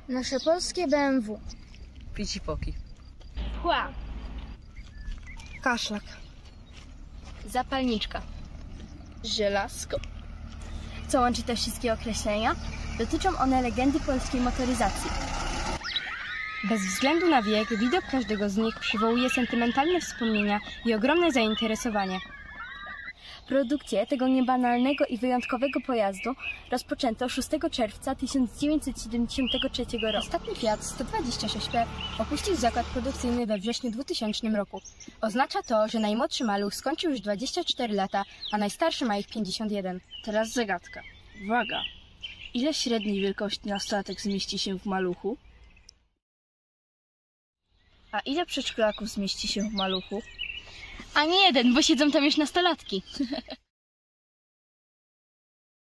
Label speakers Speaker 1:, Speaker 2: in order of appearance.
Speaker 1: Nasze polskie BMW.
Speaker 2: Picipoki.
Speaker 1: Pła. Kaszlak.
Speaker 3: Zapalniczka.
Speaker 1: Żelazko.
Speaker 3: Co łączy te wszystkie określenia? Dotyczą one legendy polskiej motoryzacji. Bez względu na wiek, widok każdego z nich przywołuje sentymentalne wspomnienia i ogromne zainteresowanie. Produkcję tego niebanalnego i wyjątkowego pojazdu rozpoczęto 6 czerwca 1973 roku. Ostatni Fiat 126P opuścił zakład produkcyjny we wrześniu 2000 roku. Oznacza to, że najmłodszy maluch skończył już 24 lata, a najstarszy ma ich 51.
Speaker 2: Teraz zagadka. Uwaga! Ile średniej wielkości nastolatek zmieści się w maluchu? A ile przedszkolaków zmieści się w maluchu?
Speaker 3: A nie jeden, bo siedzą tam już nastolatki.